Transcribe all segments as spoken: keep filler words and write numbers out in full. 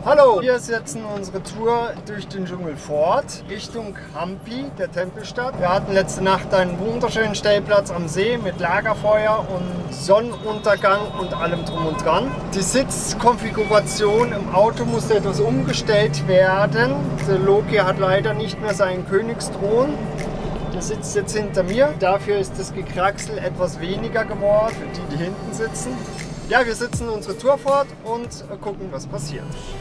Hallo, wir setzen unsere Tour durch den Dschungel fort, Richtung Hampi, der Tempelstadt. Wir hatten letzte Nacht einen wunderschönen Stellplatz am See mit Lagerfeuer und Sonnenuntergang und allem drum und dran. Die Sitzkonfiguration im Auto musste etwas umgestellt werden. Der Loki hat leider nicht mehr seinen Königsthron. Der sitzt jetzt hinter mir. Dafür ist das Gekraxel etwas weniger geworden, für die, die hinten sitzen. Ja, wir setzen unsere Tour fort und gucken, was passiert.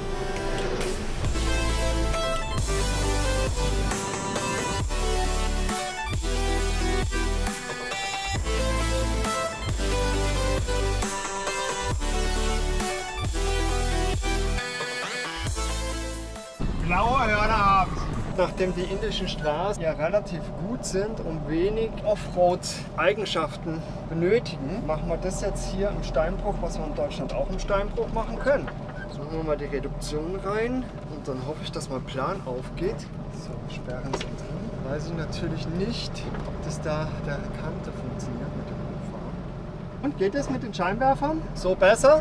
Blaue Hörner haben. Nachdem die indischen Straßen ja relativ gut sind und wenig Offroad-Eigenschaften benötigen, machen wir das jetzt hier im Steinbruch, was wir in Deutschland auch im Steinbruch machen können. Jetzt machen wir mal die Reduktion rein und dann hoffe ich, dass mein Plan aufgeht. So, Sperren sind drin. Weiß ich natürlich nicht, ob das da der Kante funktioniert mit dem Hochfahren. Und geht es mit den Scheinwerfern? So besser?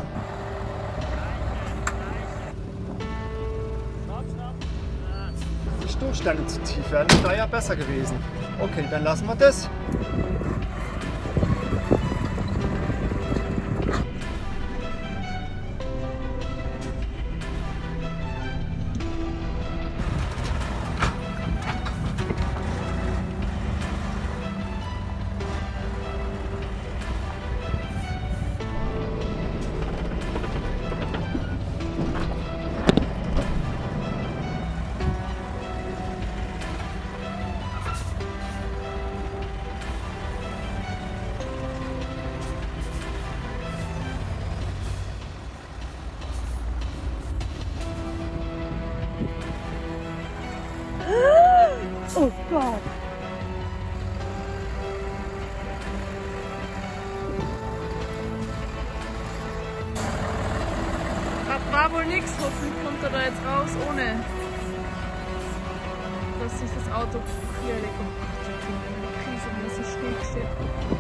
Die Stoßstange zu tief wäre da ja besser gewesen. Okay, dann lassen wir das. Oh Gott! Das war wohl nichts, hoffentlich kommt er da jetzt raus, ohne dass sich das Auto quer legt. Oh Gott, ich bin in der Krise, wenn das so schräg steht.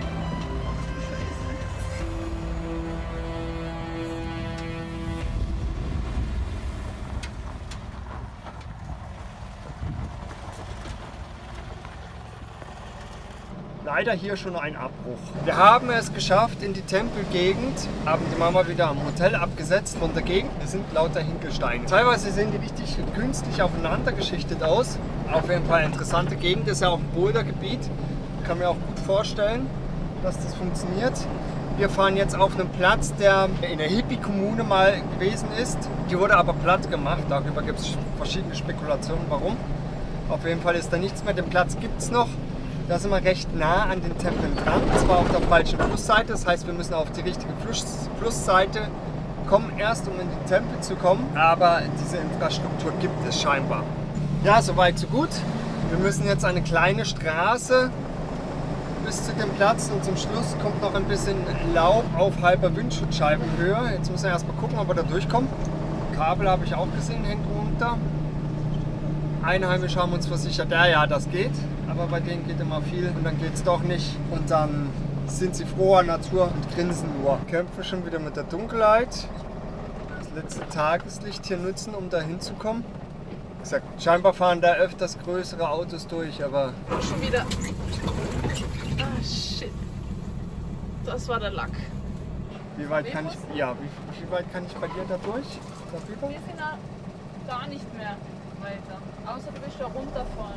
Leider hier schon ein Abbruch. Wir haben es geschafft in die Tempelgegend, haben die Mama wieder am Hotel abgesetzt von der Gegend. Wir sind lauter Hinkelsteine. Teilweise sehen die richtig künstlich aufeinander geschichtet aus. Auf jeden Fall eine interessante Gegend, das ist ja auch ein Bouldergebiet. Kann mir auch gut vorstellen, dass das funktioniert. Wir fahren jetzt auf einen Platz, der in der Hippie-Kommune mal gewesen ist. Die wurde aber platt gemacht. Darüber gibt es verschiedene Spekulationen, warum. Auf jeden Fall ist da nichts mehr. Den Platz gibt es noch. Da sind wir recht nah an den Tempeln dran, zwar auf der falschen Flussseite, das heißt, wir müssen auf die richtige Fluss, Flussseite kommen, erst um in den Tempel zu kommen, aber diese Infrastruktur gibt es scheinbar. Ja, soweit so gut. Wir müssen jetzt eine kleine Straße bis zu dem Platz und zum Schluss kommt noch ein bisschen Laub auf halber Windschutzscheibenhöhe. Jetzt müssen wir erstmal gucken, ob wir da durchkommen. Kabel habe ich auch gesehen, hängt runter. Einheimische haben uns versichert, ja, ja, das geht. Aber bei denen geht immer viel und dann geht es doch nicht. Und dann sind sie froher Natur und grinsen nur. Kämpfen schon wieder mit der Dunkelheit. Das letzte Tageslicht hier nutzen, um da hinzukommen. Wie gesagt, scheinbar fahren da öfters größere Autos durch, aber... Schon wieder... Ah, shit. Das war der Lack. Wie weit kann ich... Ja, wie, wie weit kann ich bei dir da durch? Darüber? Wir sind da gar nicht mehr weiter. Außer du willst da runterfahren.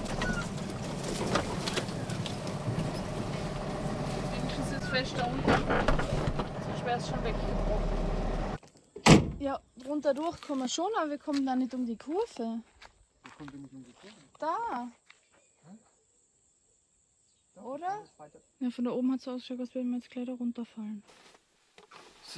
Wenigstens jetzt fest da unten. Sonst wäre es schon weggebrochen. Ja, runter durch kommen wir schon, aber wir kommen da nicht um die Kurve. Wo kommen wir nicht um die Kurve? Da. Hm? Oder? Ja, von da oben hat es ausgeschaut, als würden wir jetzt gleich da runterfallen. So.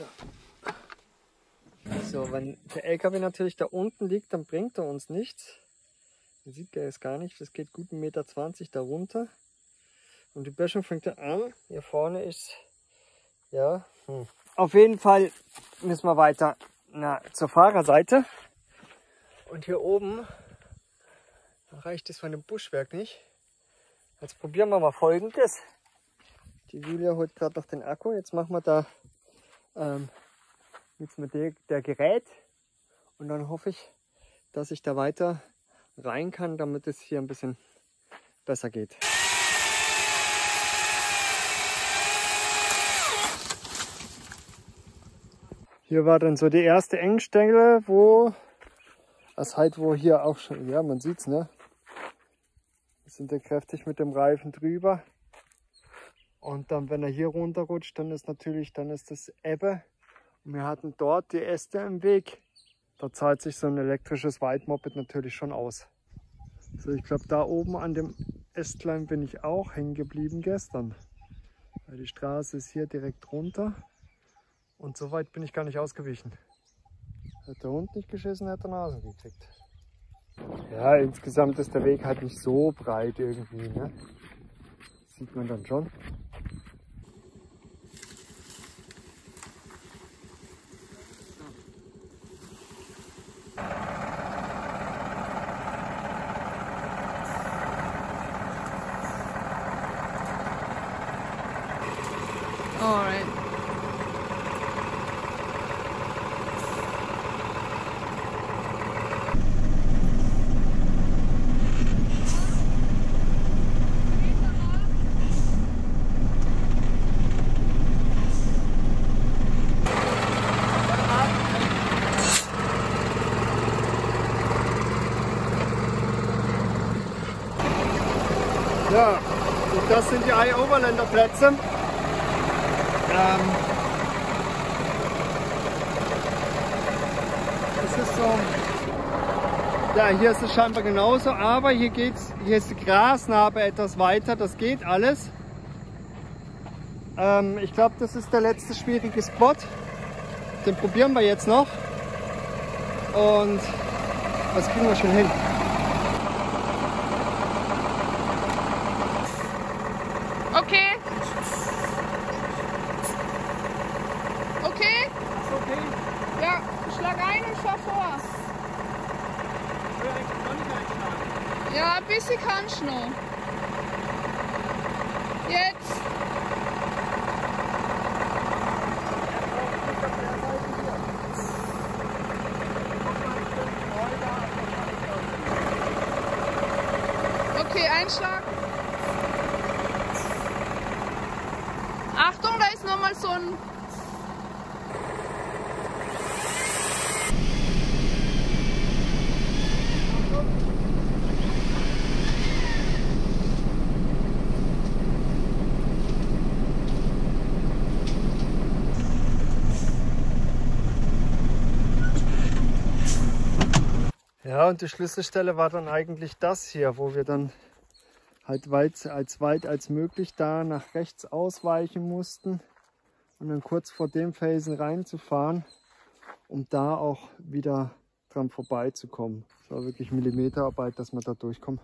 So, wenn der L K W natürlich da unten liegt, dann bringt er uns nichts. Man sieht er es gar nicht, das geht gut einen Meter zwanzig da runter. Und die Böschung fängt da an. Hier vorne ist, ja, hm. Auf jeden Fall müssen wir weiter na, zur Fahrerseite. Und hier oben reicht es von dem Buschwerk nicht. Jetzt probieren wir mal Folgendes. Die Julia holt gerade noch den Akku. Jetzt machen wir da ähm, jetzt mit der, der Gerät und Und dann hoffe ich, dass ich da weiter rein kann, damit es hier ein bisschen besser geht. Hier war dann so die erste Engstelle, wo es halt, wo hier auch schon, ja, man sieht's, ne? Wir sind ja kräftig mit dem Reifen drüber. Und dann, wenn er hier runterrutscht, dann ist natürlich, dann ist das Ebbe. Und wir hatten dort die Äste im Weg. Da zahlt sich so ein elektrisches Wide-Moped natürlich schon aus. So, ich glaube, da oben an dem Ästlein bin ich auch hängen geblieben gestern. Weil die Straße ist hier direkt runter. Und so weit bin ich gar nicht ausgewichen. Hätte der Hund nicht geschissen, hätte er Nasen gekriegt. Ja, insgesamt ist der Weg halt nicht so breit irgendwie, ne? Sieht man dann schon. Alright. Ja, und das sind die I-Overlander Plätze. Ähm, das ist so, ja, hier ist es scheinbar genauso, aber hier geht's, hier ist die Grasnarbe etwas weiter, das geht alles. Ähm, ich glaube, das ist der letzte schwierige Spot. Den probieren wir jetzt noch. Und das kriegen wir schon hin. Okay. Okay? Ist okay. Ja, schlag ein und fahr vor. Ich will eigentlich noch nicht einschlagen. Ja, ein bisschen kannst du noch. Jetzt. Okay, Einschlag. Achtung, da ist nochmal so ein... Ja, und die Schlüsselstelle war dann eigentlich das hier, wo wir dann halt weit, als weit als möglich da nach rechts ausweichen mussten und dann kurz vor dem Felsen reinzufahren, um da auch wieder dran vorbeizukommen. Es war wirklich Millimeterarbeit, dass wir da durchkommen.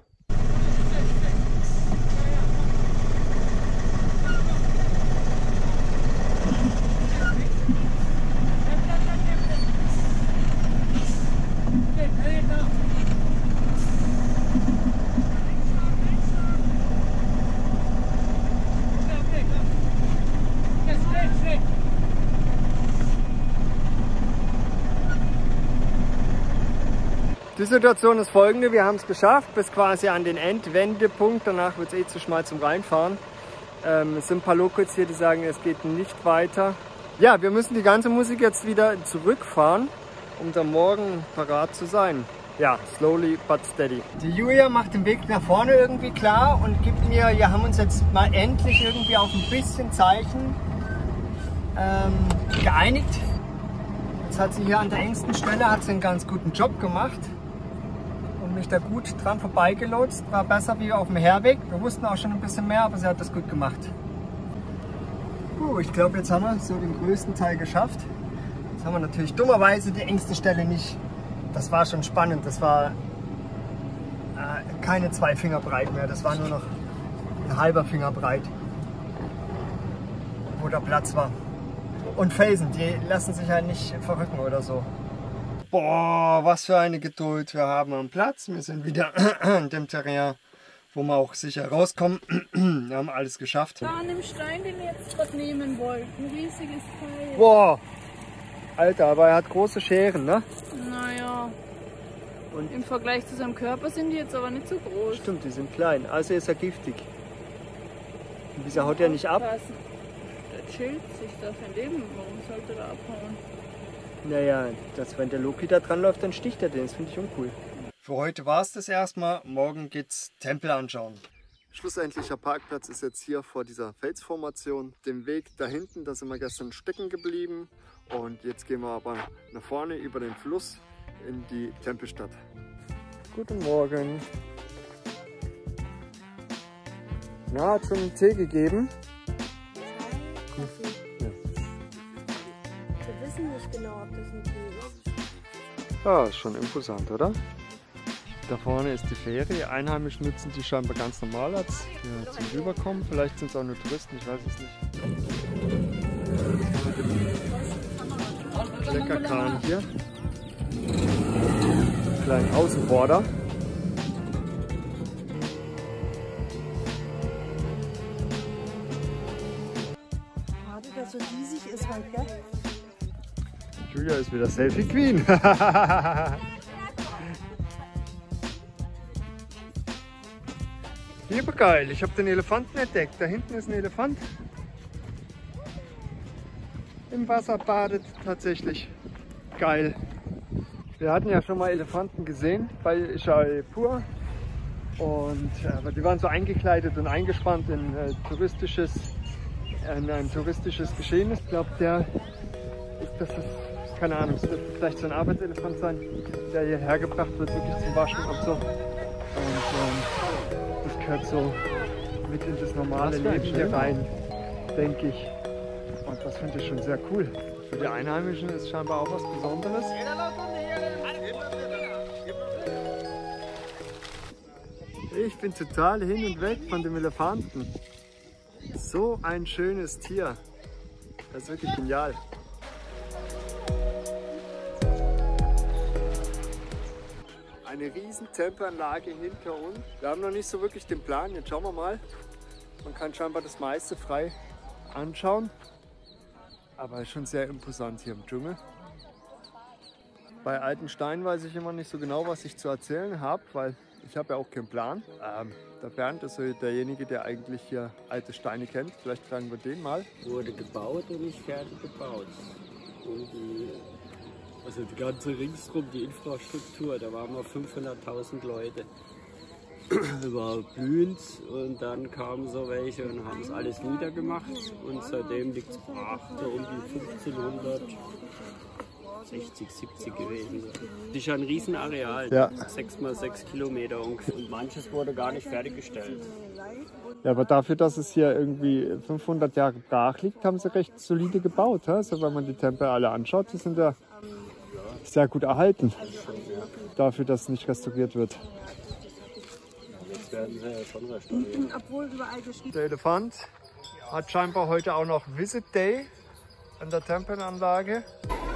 Die Situation ist folgende: Wir haben es geschafft bis quasi an den Endwendepunkt, danach wird es eh zu schmal zum Reinfahren. Ähm, es sind ein paar Locals hier, die sagen, es geht nicht weiter. Ja, wir müssen die ganze Musik jetzt wieder zurückfahren, um dann morgen parat zu sein. Ja, slowly but steady. Die Julia macht den Weg nach vorne irgendwie klar und gibt mir, ja, haben uns jetzt mal endlich irgendwie auf ein bisschen Zeichen ähm, geeinigt. Jetzt hat sie hier an der engsten Stelle hat sie einen ganz guten Job gemacht und mich da gut dran vorbeigelotst. War besser wie auf dem Herweg. Wir wussten auch schon ein bisschen mehr, aber sie hat das gut gemacht. Puh, ich glaube, jetzt haben wir so den größten Teil geschafft. Jetzt haben wir natürlich dummerweise die engste Stelle nicht. Das war schon spannend. Das war äh, keine zwei Finger breit mehr. Das war nur noch ein halber Finger breit, wo der Platz war. Und Felsen, die lassen sich halt nicht verrücken oder so. Boah, was für eine Geduld. Wir haben am Platz. Wir sind wieder in dem Terrain, wo wir auch sicher rauskommen. Wir haben alles geschafft. Da an dem Stein, den wir jetzt gerade nehmen wollten. Ein riesiges Teil. Boah, Alter, aber er hat große Scheren, ne? Naja. Und im Vergleich zu seinem Körper sind die jetzt aber nicht so groß. stimmt, die sind klein, also ist er giftig. Und wieso haut er nicht ab? Der chillt sich da sein Leben, warum sollte er abhauen? Naja, dass wenn der Loki da dran läuft, dann sticht er den, das finde ich uncool. Für heute war es das erstmal, morgen geht's Tempel anschauen. Schlussendlicher Parkplatz ist jetzt hier vor dieser Felsformation. Den Weg da hinten, da sind wir gestern stecken geblieben. Und jetzt gehen wir aber nach vorne über den Fluss in die Tempelstadt. Guten Morgen. Na, hat schon einen Tee gegeben? Ja. Wir wissen nicht genau, ob das ein Tee ist. Ja, ist schon imposant, oder? Da vorne ist die Fähre. Die Einheimischen nutzen die scheinbar ganz normal als ja, zum Rüberkommen. Vielleicht sind es auch nur Touristen, ich weiß es nicht. Lecker Kran hier. Kleinen Außenborder. Schade, dass so riesig ist halt, gell? Julia ist wieder Selfie Queen. Hier geil, ich habe den Elefanten entdeckt. Da hinten ist ein Elefant. Im Wasser badet tatsächlich. Geil. Wir hatten ja schon mal Elefanten gesehen bei Jaipur. Und aber die waren so eingekleidet und eingespannt in, äh, touristisches, in ein touristisches Geschehen. Ich glaube, der ist, das ist, keine Ahnung, es wird vielleicht so ein Arbeitselefant sein, der hierher gebracht wird, wirklich zum Waschen und so. Und ähm, das gehört so mit in das normale Leben hier rein, denke ich. Und das finde ich schon sehr cool. Für die Einheimischen ist scheinbar auch was Besonderes. Ich bin total hin und weg von dem Elefanten. So ein schönes Tier. Das ist wirklich genial. Eine riesen Tempelanlage hinter uns. Wir haben noch nicht so wirklich den Plan. Jetzt schauen wir mal. Man kann scheinbar das meiste frei anschauen. Aber schon sehr imposant hier im Dschungel. Bei alten Steinen weiß ich immer nicht so genau, was ich zu erzählen habe, weil ich habe ja auch keinen Plan. Ähm, der Bernd ist so derjenige, der eigentlich hier alte Steine kennt. Vielleicht fragen wir den mal. Wurde gebaut und nicht fertig gebaut. Und die, also die ganze ringsrum, die Infrastruktur, da waren wir fünfhunderttausend Leute. War blühend und dann kamen so welche und haben es alles niedergemacht. Und seitdem liegt es brach, so um die fünfzehnhundert. sechzig, siebzig gewesen. Das ist ja ein Riesenareal, Ja. sechs mal sechs Kilometer ungefähr. Und manches wurde gar nicht fertiggestellt. Ja, aber dafür, dass es hier irgendwie fünfhundert Jahre brach liegt, haben sie recht solide gebaut. Also wenn man die Tempel alle anschaut, die sind ja sehr gut erhalten. Dafür, dass es nicht restauriert wird. Jetzt werden sie ja schon restauriert. Obwohl überall geschrieben. Der Elefant hat scheinbar heute auch noch Visit Day an der Tempelanlage.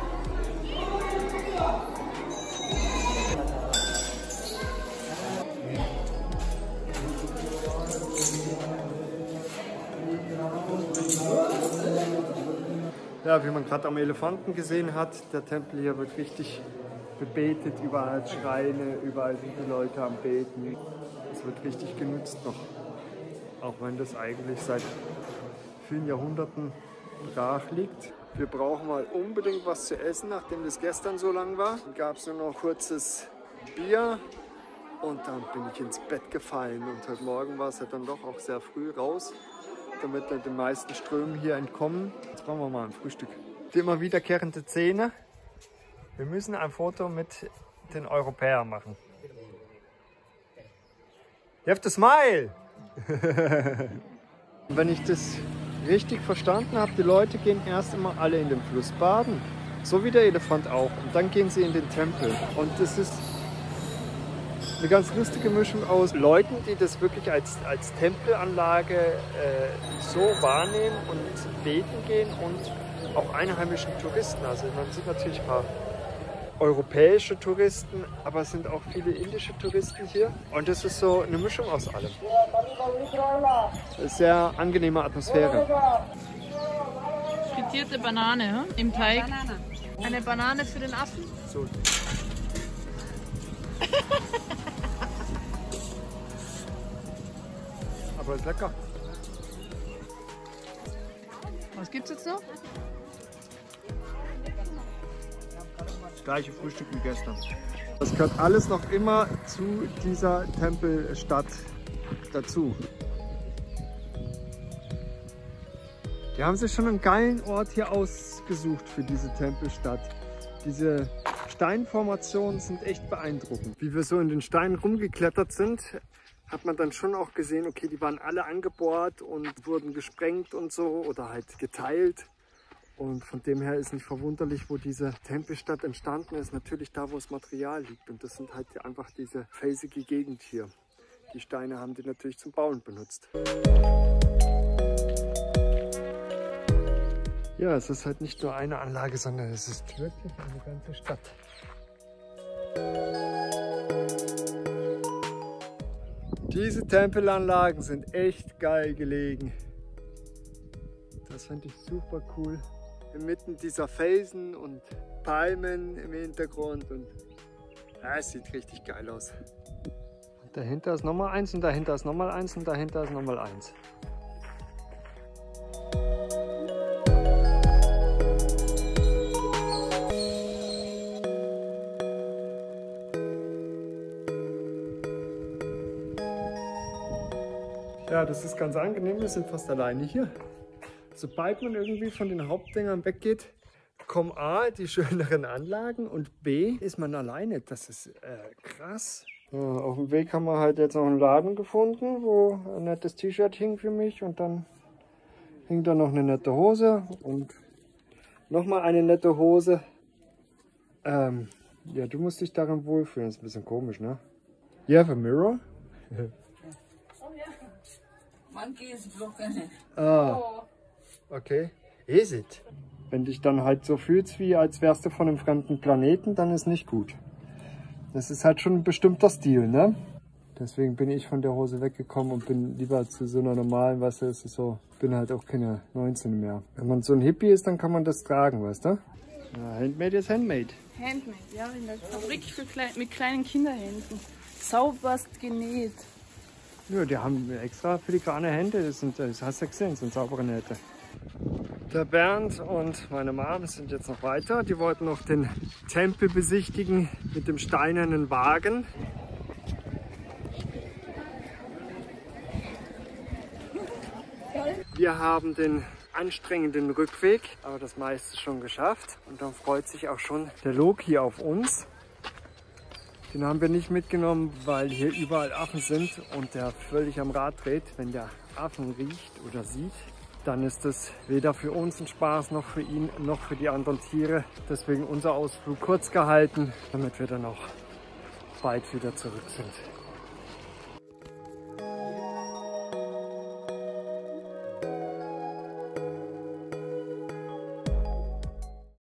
Ja, wie man gerade am Elefanten gesehen hat, der Tempel hier wird richtig bebetet, überall Schreine, überall sind die Leute am Beten. Es wird richtig genutzt noch, auch wenn das eigentlich seit vielen Jahrhunderten brach liegt. Wir brauchen mal unbedingt was zu essen, nachdem das gestern so lang war. Dann gab es nur noch kurzes Bier und dann bin ich ins Bett gefallen. Und heute Morgen war es ja dann doch auch sehr früh raus, damit wir den meisten Strömen hier entkommen. Jetzt brauchen wir mal ein Frühstück. Die immer wiederkehrende Szene. Wir müssen ein Foto mit den Europäern machen. You have to smile! Wenn ich das richtig verstanden habe, die Leute gehen erst immer alle in den Fluss baden. So wie der Elefant auch. Und dann gehen sie in den Tempel. Und das ist eine ganz lustige Mischung aus Leuten, die das wirklich als, als Tempelanlage äh, so wahrnehmen und beten gehen und auch einheimischen Touristen. Also man sieht natürlich ein paar europäische Touristen, aber es sind auch viele indische Touristen hier. Und es ist so eine Mischung aus allem. Eine sehr angenehme Atmosphäre. Frittierte Banane hm? im Teig. Banane. Eine Banane für den Affen. So. Aber ist lecker. Was gibt's jetzt noch? Das gleiche Frühstück wie gestern. Das gehört alles noch immer zu dieser Tempelstadt dazu. Die haben sich schon einen geilen Ort hier ausgesucht für diese Tempelstadt. Diese Steinformationen sind echt beeindruckend. Wie wir so in den Steinen rumgeklettert sind, hat man dann schon auch gesehen, okay, die waren alle angebohrt und wurden gesprengt und so oder halt geteilt. Und von dem her ist nicht verwunderlich, wo diese Tempelstadt entstanden ist. Natürlich da, wo das Material liegt. Und das sind halt einfach diese felsige Gegend hier. Die Steine haben die natürlich zum Bauen benutzt. Ja, es ist halt nicht nur eine Anlage, sondern es ist wirklich eine ganze Stadt. Diese Tempelanlagen sind echt geil gelegen. Das finde ich super cool. Inmitten dieser Felsen und Palmen im Hintergrund. Und ja, es sieht richtig geil aus. Und dahinter ist nochmal eins und dahinter ist nochmal eins und dahinter ist nochmal eins. Ja, das ist ganz angenehm, wir sind fast alleine hier. Sobald man irgendwie von den Hauptdingern weggeht, kommen A, die schöneren Anlagen und B, ist man alleine. Das ist äh, krass. Ja, auf dem Weg haben wir halt jetzt noch einen Laden gefunden, wo ein nettes T-Shirt hing für mich und dann hing da noch eine nette Hose und nochmal eine nette Hose. Ähm, ja, du musst dich darin wohlfühlen, das ist ein bisschen komisch, ne? You have a mirror? Monkey is broken. Ah, okay. Is it? Wenn dich dann halt so fühlst, wie als wärst du von einem fremden Planeten, dann ist nicht gut. Das ist halt schon ein bestimmter Stil, ne? Deswegen bin ich von der Hose weggekommen und bin lieber zu so einer normalen, weißt du, es ist so, bin halt auch keine neunzehn mehr. Wenn man so ein Hippie ist, dann kann man das tragen, weißt du? Ja, Handmade ist Handmade. Handmade, ja, in der Fabrik für klein, mit kleinen Kinderhänden. Sauberst genäht. Ja, die haben extra filigrane Hände, das, sind, das hast du gesehen, das sind saubere Nähte. Der Bernd und meine Mom sind jetzt noch weiter. Die wollten noch den Tempel besichtigen mit dem steinernen Wagen. Wir haben den anstrengenden Rückweg, aber das meiste schon geschafft. Und dann freut sich auch schon der Loki auf uns. Den haben wir nicht mitgenommen, weil hier überall Affen sind und der völlig am Rad dreht. Wenn der Affen riecht oder sieht, dann ist das weder für uns ein Spaß, noch für ihn, noch für die anderen Tiere. Deswegen unser Ausflug kurz gehalten, damit wir dann auch bald wieder zurück sind.